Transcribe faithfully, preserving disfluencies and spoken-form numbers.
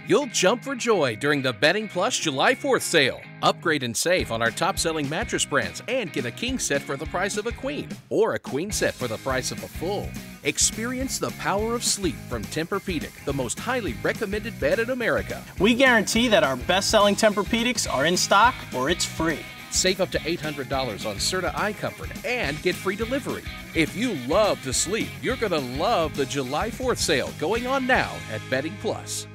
You'll jump for joy during the Bedding Plus July fourth sale. Upgrade and save on our top-selling mattress brands and get a king set for the price of a queen or a queen set for the price of a full. Experience the power of sleep from Tempur-Pedic, the most highly recommended bed in America. We guarantee that our best-selling Tempur-Pedics are in stock or it's free. Save up to eight hundred dollars on Serta Eye Comfort and get free delivery. If you love to sleep, you're going to love the July fourth sale going on now at Bedding Plus.